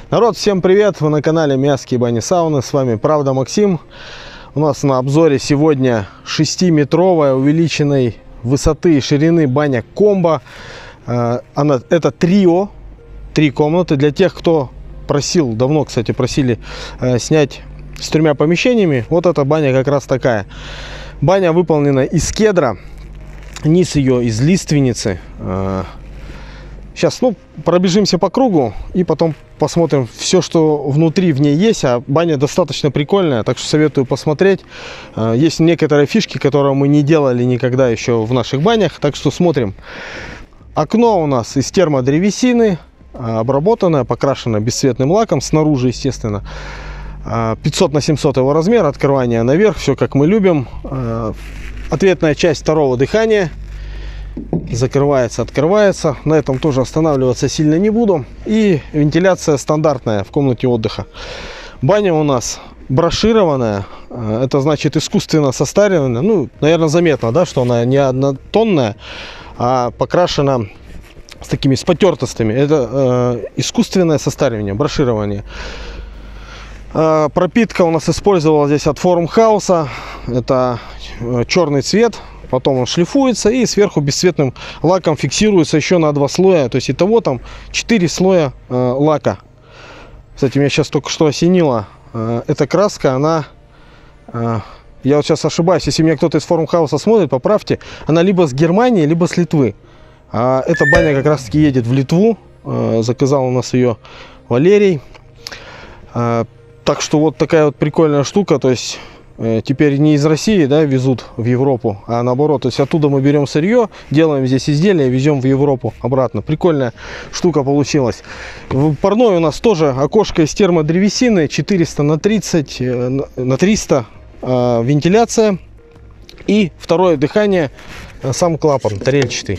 Народ, всем привет! Вы на канале Мясские бани сауны. С вами Правда Максим. У нас на обзоре сегодня 6-метровая увеличенной высоты и ширины баня комбо. Это трио, 3 комнаты. Для тех, кто просил, давно, кстати, просили снять с 3 помещениями. Вот эта баня как раз такая. Баня выполнена из кедра. Низ ее из лиственницы. Сейчас, пробежимся по кругу и потом посмотрим все, что внутри в ней есть. А баня достаточно прикольная, так что советую посмотреть. Есть некоторые фишки, которые мы не делали никогда еще в наших банях, так что смотрим. Окно у нас из термодревесины, обработанное, покрашено бесцветным лаком, снаружи, естественно. 500 на 700 его размер, открывание наверх, все как мы любим. Ответная часть второго дыхания. Закрывается, открывается. На этом тоже останавливаться сильно не буду. И вентиляция стандартная в комнате отдыха. Баня у нас брошированная. Это значит искусственно состаренная. Наверное, заметно, да, что она не однотонная, а покрашена с такими потертостями. Это искусственное состаривание, броширование. Пропитка у нас использовалась здесь от Формхауса. Это черный цвет. Потом он шлифуется и сверху бесцветным лаком фиксируется еще на 2 слоя. То есть итого там 4 слоя лака. Кстати, меня сейчас только что осенило. Эта краска, она... Я вот сейчас ошибаюсь, если меня кто-то из Формхауса смотрит, поправьте. Она либо с Германии, либо с Литвы. А эта баня как раз таки едет в Литву. Заказал у нас ее Валерий. Так что вот такая вот прикольная штука. То есть... Теперь не из России, да, везут в Европу, а наоборот. То есть оттуда мы берем сырье, делаем здесь изделия, везем в Европу обратно. Прикольная штука получилась. В парной у нас тоже окошко из термодревесины, 400 на 30 на 300 вентиляция. И второе дыхание, сам клапан тарельчатый.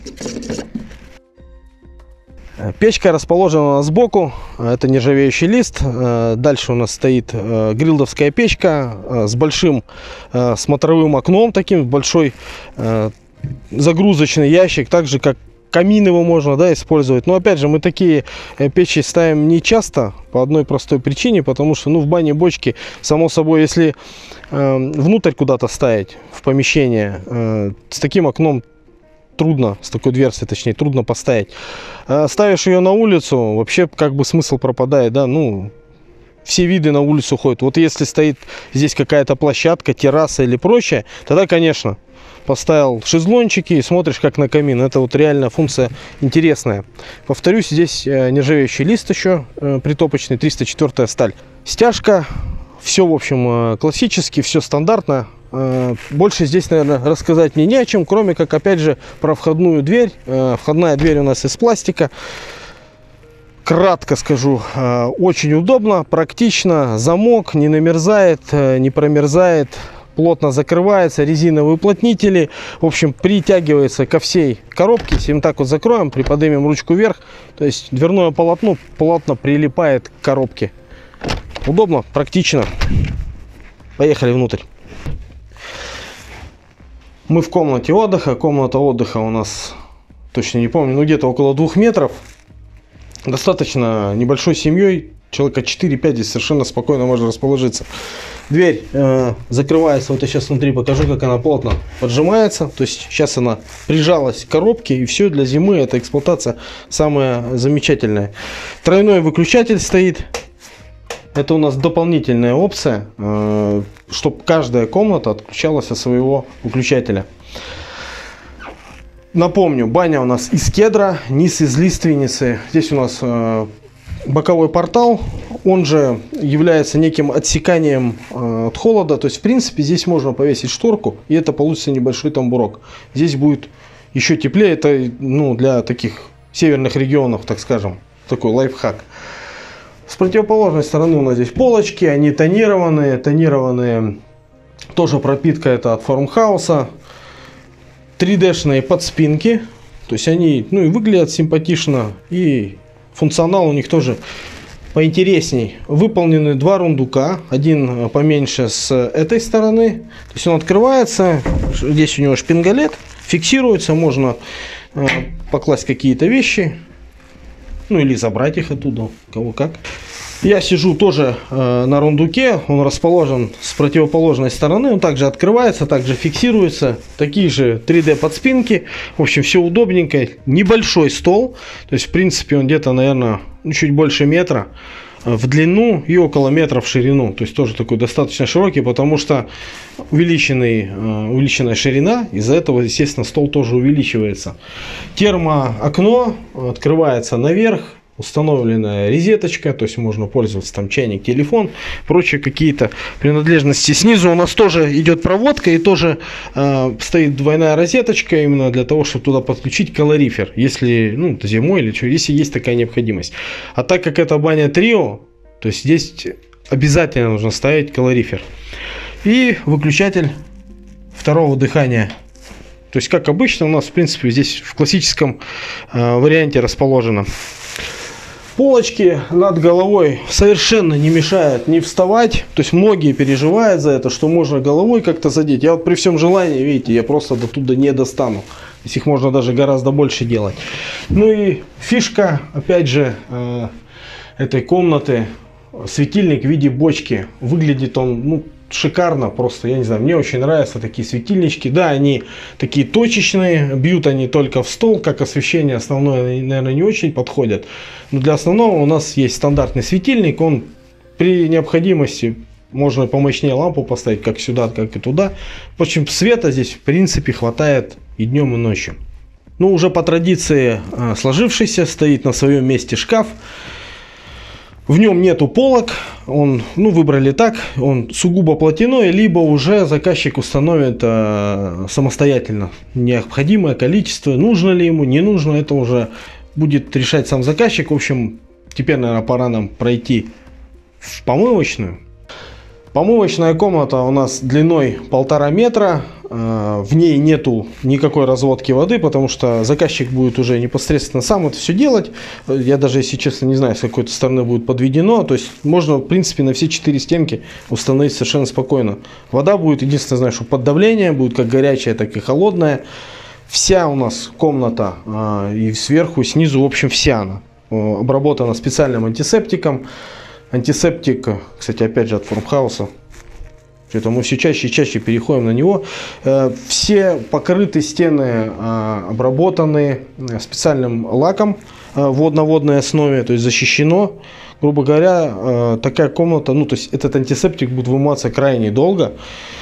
Печка расположена у нас сбоку, это нержавеющий лист. Дальше у нас стоит грилдовская печка с большим смотровым окном, таким большой загрузочный ящик, так же как камин его можно, да, использовать. Но опять же, мы такие печи ставим не часто по одной простой причине, потому что в бане бочки, само собой, если внутрь куда-то ставить в помещение, с таким окном трудно, с такой дверцей, точнее, трудно поставить. Ставишь ее на улицу, вообще как бы смысл пропадает, да, все виды на улицу ходят. Вот если стоит здесь какая-то площадка, терраса или прочее, тогда, конечно, поставил шезлончики и смотришь как на камин. Это вот реально функция интересная. Повторюсь, здесь нержавеющий лист еще притопочный, 304 сталь. Стяжка, все, в общем, классически, все стандартно. Больше здесь, наверное, рассказать мне не о чем, кроме как, опять же, про входную дверь. Входная дверь у нас из пластика. Кратко скажу, очень удобно, практично. Замок не намерзает, не промерзает, плотно закрывается, резиновые уплотнители. В общем, притягивается ко всей коробке. Если мы так вот закроем, приподнимем ручку вверх, то есть дверное полотно плотно прилипает к коробке. Удобно, практично. Поехали внутрь. Мы в комнате отдыха. Комната отдыха у нас, точно не помню, где-то около 2 метров. Достаточно небольшой семьей, человека 4-5 здесь совершенно спокойно можно расположиться. Дверь закрывается, вот я сейчас внутри покажу, как она плотно поджимается. То есть сейчас она прижалась к коробке, и все, для зимы эта эксплуатация самая замечательная. Тройной выключатель стоит. Это у нас дополнительная опция, чтобы каждая комната отключалась от своего выключателя. Напомню, баня у нас из кедра, низ из лиственницы. Здесь у нас боковой портал, он же является неким отсеканием от холода. То есть, в принципе, здесь можно повесить шторку, и это получится небольшой тамбурок. Здесь будет еще теплее, это для таких северных регионов, так скажем, такой лайфхак. С противоположной стороны у нас здесь полочки, они тонированные, тоже пропитка это от Формхауса. 3D-шные подспинки, то есть они и выглядят симпатично, и функционал у них тоже поинтересней. Выполнены 2 рундука, один поменьше с этой стороны, то есть он открывается, здесь у него шпингалет, фиксируется, можно покласть какие-то вещи. ну или забрать их оттуда, кого как. Я сижу тоже на рундуке, он расположен с противоположной стороны, он также открывается, также фиксируется, такие же 3D подспинки, в общем, все удобненько, небольшой стол, то есть в принципе он где-то, наверное, чуть больше метра в длину и около метра в ширину, то есть тоже такой достаточно широкий, потому что увеличенная ширина, из-за этого, естественно, стол тоже увеличивается. Термоокно открывается наверх, установленная розеточка, то есть можно пользоваться там чайник, телефон, прочие какие-то принадлежности. Снизу у нас тоже идет проводка и тоже стоит двойная розеточка именно для того, чтобы туда подключить калорифер, если ну, зимой или что, если есть такая необходимость. А так как это баня трио, то есть здесь обязательно нужно ставить калорифер. И выключатель второго дыхания. То есть как обычно у нас в принципе здесь в классическом варианте расположено. Полочки над головой совершенно не мешают не вставать. То есть многие переживают за это, что можно головой как-то задеть. Я вот при всем желании, видите, я просто до туда не достану. То есть их можно даже гораздо больше делать. Ну и фишка, опять же, этой комнаты. Светильник в виде бочки. Выглядит он, шикарно просто, я не знаю, мне очень нравятся такие светильнички. Да, они такие точечные, бьют они только в стол, как освещение основное, наверное, не очень подходят. Но для основного у нас есть стандартный светильник, он при необходимости можно помощнее лампу поставить, как сюда, как и туда. В общем, света здесь в принципе хватает и днем, и ночью. Ну, уже по традиции сложившийся, стоит на своем месте шкаф. В нем нету полок, он, выбрали так, он сугубо платяной, либо уже заказчик установит самостоятельно необходимое количество, нужно ли ему, не нужно, это уже будет решать сам заказчик. В общем, теперь, наверное, пора нам пройти в помывочную. Помывочная комната у нас длиной 1,5 метра, в ней нету никакой разводки воды, потому что заказчик будет уже непосредственно сам это все делать. Я даже, если честно, не знаю, с какой-то стороны будет подведено, то есть можно, в принципе, на все 4 стенки установить совершенно спокойно. Вода будет, единственное, знаю, что под давлением будет как горячая, так и холодная. Вся у нас комната и сверху, и снизу, в общем, вся она обработана специальным антисептиком. Антисептик, кстати, опять же от Формхауса. Это мы все чаще и чаще переходим на него. Все покрыты стены обработаны специальным лаком на водной основе, то есть защищено. Грубо говоря, такая комната, то есть этот антисептик будет вымываться крайне долго.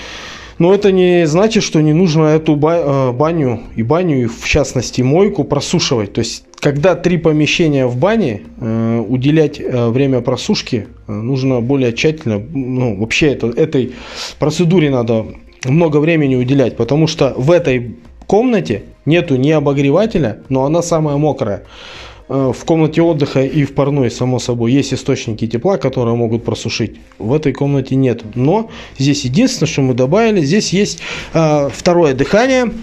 Но это не значит, что не нужно эту баню, и в частности мойку, просушивать. То есть, когда 3 помещения в бане, уделять время просушки нужно более тщательно. Вообще этой процедуре надо много времени уделять, потому что в этой комнате нету ни обогревателя, но она самая мокрая. В комнате отдыха и в парной, само собой, есть источники тепла, которые могут просушить. В этой комнате нет. Но здесь единственное, что мы добавили, здесь есть второе дыхание.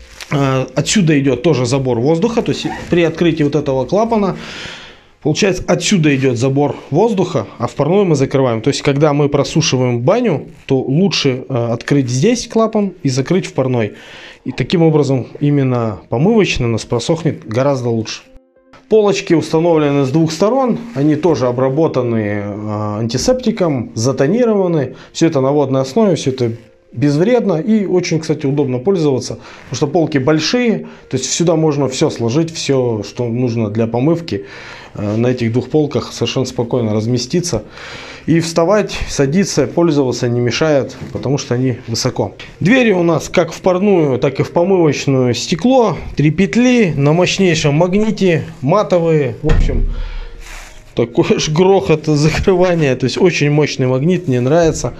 Отсюда идет тоже забор воздуха. То есть при открытии вот этого клапана, получается, отсюда идет забор воздуха, а в парной мы закрываем. То есть когда мы просушиваем баню, то лучше открыть здесь клапан и закрыть в парной. И таким образом именно помывочная у нас просохнет гораздо лучше. Полочки установлены с 2 сторон, они тоже обработаны антисептиком, затонированы. Все это на водной основе, все это безвредно и очень, кстати, удобно пользоваться, потому что полки большие, то есть сюда можно все сложить, все, что нужно для помывки. На этих 2 полках совершенно спокойно разместиться. И вставать, садиться, пользоваться не мешает, потому что они высоко. Двери у нас как в парную, так и в помывочную стекло. 3 петли на мощнейшем магните, матовые. В общем, такой ж грохот закрывания. То есть очень мощный магнит, мне нравится.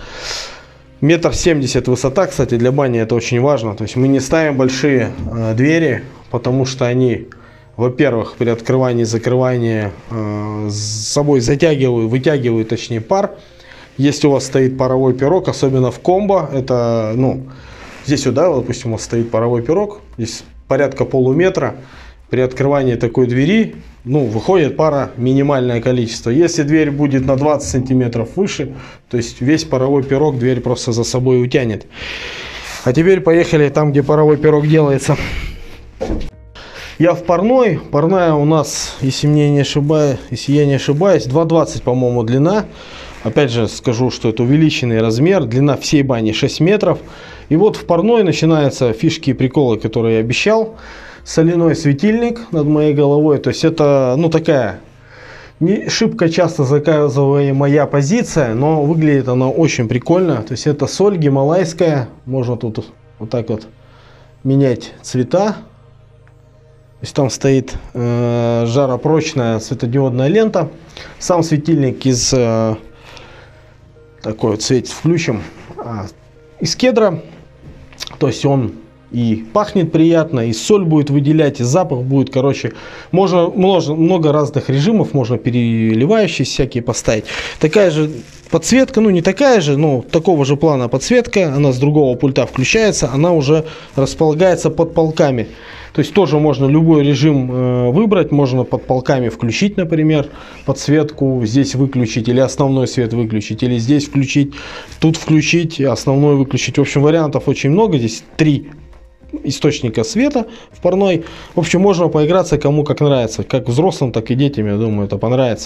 1,70 м высота, кстати, для бани это очень важно. То есть мы не ставим большие двери, потому что они... Во-первых, при открывании и закрывании с собой вытягивают, точнее, пар. Если у вас стоит паровой пирог, особенно в комбо, это, здесь сюда, допустим, у вас стоит паровой пирог, здесь порядка полуметра. При открывании такой двери, выходит пара минимальное количество. Если дверь будет на 20 сантиметров выше, то есть весь паровой пирог дверь просто за собой утянет. А теперь поехали там, где паровой пирог делается. Я в парной. Парная у нас, если я не ошибаюсь, 2,20, по-моему, длина. Опять же скажу, что это увеличенный размер. Длина всей бани 6 метров. И вот в парной начинаются фишки и приколы, которые я обещал. Соляной светильник над моей головой. То есть это, ну, такая не шибко часто заказываемая позиция, но выглядит она очень прикольно. То есть это соль гималайская. Можно тут вот так вот менять цвета. То есть там стоит жаропрочная светодиодная лента. Сам светильник из такой вот цвет включим из кедра. То есть он и пахнет приятно, и соль будет выделять, и запах будет, короче, можно много разных режимов, можно переливающие всякие поставить. Такая же подсветка, ну не такая же, но такого же плана подсветка, она с другого пульта включается, она уже располагается под полками. То есть тоже можно любой режим выбрать, можно под полками включить, например, подсветку, здесь выключить, или основной свет выключить, или здесь включить, тут включить, основной выключить. В общем, вариантов очень много, здесь 3 источника света в парной. В общем, можно поиграться кому как нравится, как взрослым, так и детям, я думаю, это понравится.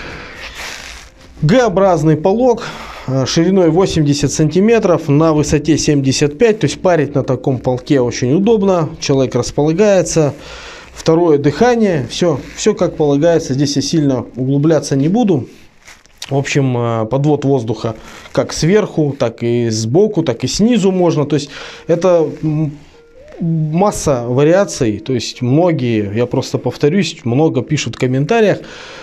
Г-образный полог шириной 80 сантиметров, на высоте 75, то есть парить на таком полке очень удобно, человек располагается. Второе дыхание, все как полагается, здесь я сильно углубляться не буду. В общем, подвод воздуха как сверху, так и сбоку, так и снизу можно, то есть это масса вариаций, то есть многие, я просто повторюсь, много пишут в комментариях,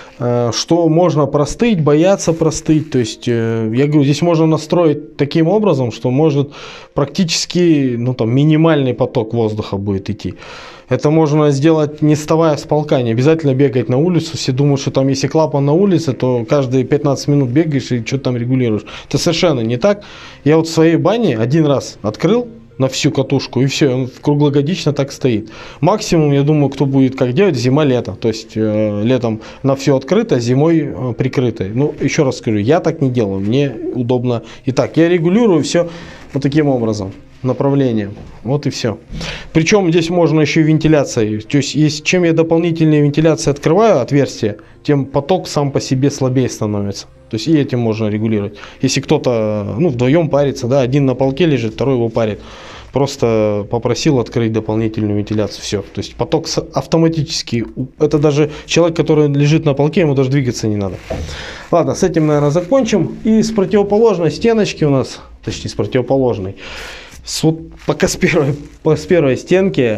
что можно простыть, бояться простыть. То есть, я говорю, здесь можно настроить таким образом, что может практически, ну, там, минимальный поток воздуха будет идти. Это можно сделать не вставая с полка, не обязательно бегать на улицу. Все думают, что там если клапан на улице, то каждые 15 минут бегаешь и что-то там регулируешь. Это совершенно не так. Я вот в своей бане один раз открыл на всю катушку, и все, он круглогодично так стоит. Максимум, я думаю, кто будет как делать, зима-лето. То есть летом на все открыто, зимой прикрыто. Ну, еще раз скажу, я так не делаю, мне удобно и так. Я регулирую все вот таким образом, направлением. Вот и все. Причем здесь можно еще и вентиляция. То есть, чем я дополнительные вентиляции открываю, отверстие, тем поток сам по себе слабее становится. То есть и этим можно регулировать. Если кто-то, ну, вдвоем парится, да, один на полке лежит, второй его парит. Просто попросил открыть дополнительную вентиляцию, все. То есть поток автоматически, это даже человек, который лежит на полке, ему даже двигаться не надо. Ладно, с этим, наверное, закончим. И с противоположной стеночки у нас, точнее с противоположной, вот пока с первой стенки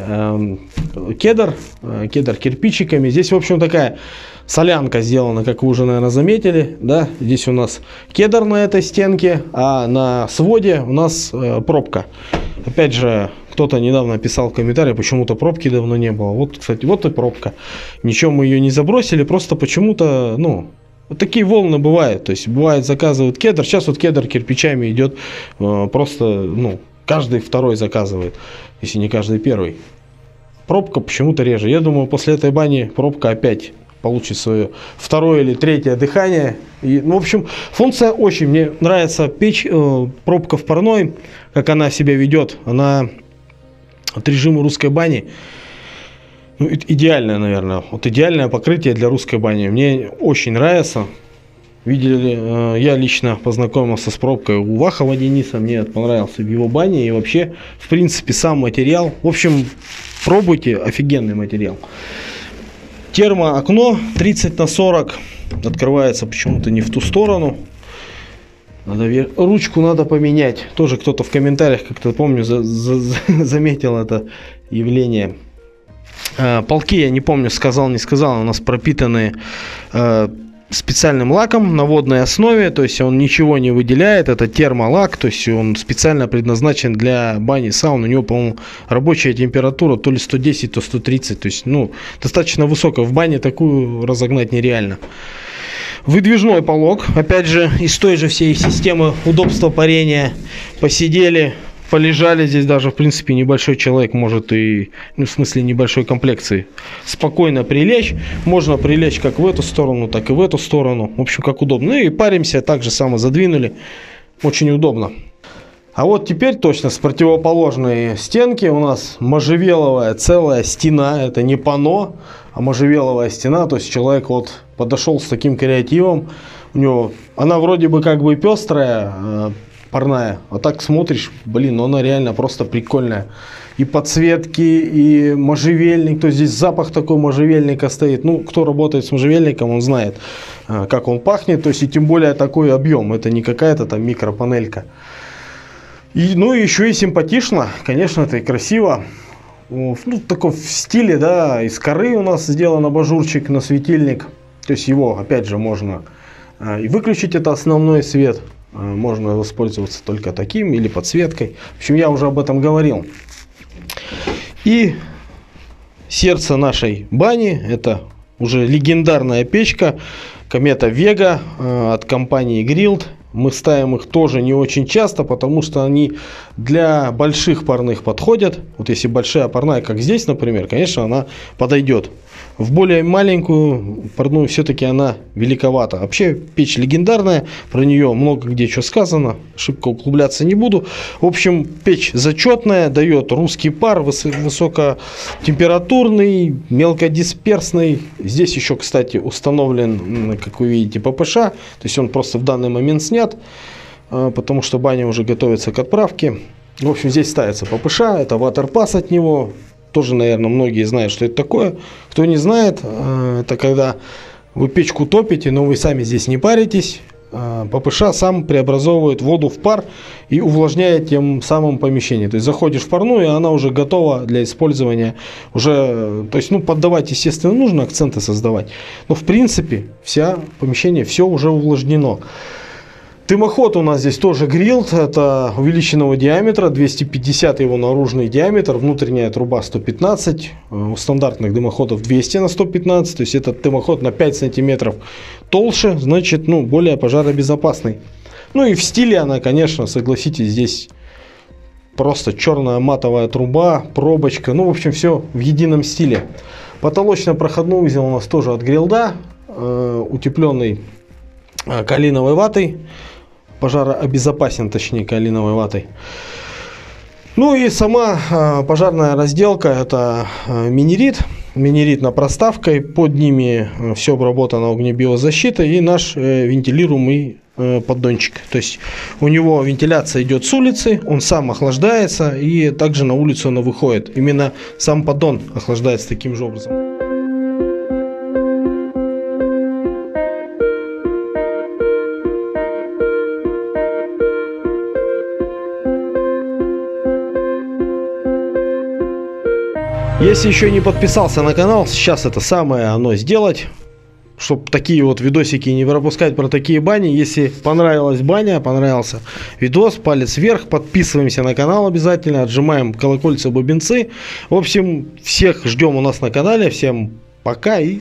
кедр кирпичиками. Здесь, в общем, такая солянка сделана, как вы уже, наверное, заметили. Да? Здесь у нас кедр на этой стенке, а на своде у нас пробка. Опять же, кто-то недавно писал в комментариях, почему-то пробки давно не было. Вот, кстати, вот и пробка. Ничего мы ее не забросили, просто почему-то, ну, вот такие волны бывают. То есть, бывает, заказывают кедр. Сейчас вот кедр кирпичами идет просто, ну, каждый второй заказывает, если не каждый первый. Пробка почему-то реже. Я думаю, после этой бани пробка опять получит свое второе или третье дыхание. И, ну, в общем, функция очень. Мне нравится печь, пробка в парной, как она себя ведет. Она от режима русской бани, ну, идеальное, наверное. Вот идеальное покрытие для русской бани. Мне очень нравится. Видели, я лично познакомился с пробкой у Вахова Дениса, мне понравился в его бане и вообще, в принципе, сам материал. В общем, пробуйте, офигенный материал. Термоокно 30×40, открывается почему-то не в ту сторону. Ручку надо поменять. Тоже кто-то в комментариях, как-то помню, заметил это явление. Полки, я не помню, сказал, не сказал, у нас пропитаны специальным лаком на водной основе, то есть он ничего не выделяет, это термолак, то есть он специально предназначен для бани, саун, у него, по-моему, рабочая температура то ли 110, то 130, то есть, ну, достаточно высокая, в бане такую разогнать нереально. Выдвижной полог, опять же, из той же всей системы удобства парения, посидели, полежали, здесь даже, в принципе, небольшой человек может и, ну, в смысле небольшой комплекции, спокойно прилечь. Можно прилечь как в эту сторону, так и в эту сторону. В общем, как удобно. Ну и паримся, так же само задвинули. Очень удобно. А вот теперь точно с противоположной стенки у нас можжевеловая целая стена. Это не панно, а можжевеловая стена. То есть человек вот подошел с таким креативом. У него она вроде бы как бы пестрая, парная. А так смотришь, блин, она реально просто прикольная. И подсветки, и можжевельник. То есть здесь запах такой можжевельника стоит. Ну, кто работает с можжевельником, он знает, как он пахнет. То есть и тем более такой объем. Это не какая-то там микропанелька. И, ну, еще и симпатично, конечно, это и красиво. Ну, такой в стиле, да, из коры у нас сделан абажурчик на светильник. То есть его, опять же, можно и выключить, это основной свет. Можно воспользоваться только таким или подсветкой. В общем, я уже об этом говорил. И сердце нашей бани, это уже легендарная печка Комета Вега от компании Grilled. Мы ставим их тоже не очень часто, потому что они для больших парных подходят. Вот если большая парная, как здесь, например, конечно, она подойдет. В более маленькую парную все-таки она великовата. Вообще печь легендарная, про нее много где что сказано, шибко углубляться не буду. В общем, печь зачетная, дает русский пар, высокотемпературный, мелкодисперсный. Здесь еще, кстати, установлен, как вы видите, ППШ, то есть он просто в данный момент снят, потому что баня уже готовится к отправке. В общем, здесь ставится ППШ, это ватерпас от него. Тоже, наверное, многие знают, что это такое. Кто не знает, это когда вы печку топите, но вы сами здесь не паритесь. ППШ сам преобразовывает воду в пар и увлажняет тем самым помещение. То есть заходишь в парную, и она уже готова для использования. Уже, то есть, ну, поддавать, естественно, нужно, акценты создавать. Но, в принципе, помещение все уже увлажнено. Дымоход у нас здесь тоже Grilled, это увеличенного диаметра, 250 его наружный диаметр, внутренняя труба 115, у стандартных дымоходов 200 на 115, то есть этот дымоход на 5 сантиметров толще, значит, ну, более пожаробезопасный. Ну и в стиле она, конечно, согласитесь, здесь просто черная матовая труба, пробочка, ну, в общем, все в едином стиле. Потолочно-проходной узел у нас тоже от Grilled, утепленный калиновой ватой. Пожарообезопасен, точнее, калиновой ватой. Ну и сама пожарная разделка, это минерит проставкой, под ними все обработано огнебиозащитой и наш вентилируемый поддончик. То есть у него вентиляция идет с улицы, он сам охлаждается и также на улицу она выходит. Именно сам поддон охлаждается таким же образом. Если еще не подписался на канал, сейчас это самое оно сделать, чтобы такие вот видосики не пропускать про такие бани. Если понравилась баня, понравился видос, палец вверх, подписываемся на канал обязательно, отжимаем колокольцы, бубенцы. В общем, всех ждем у нас на канале, всем пока и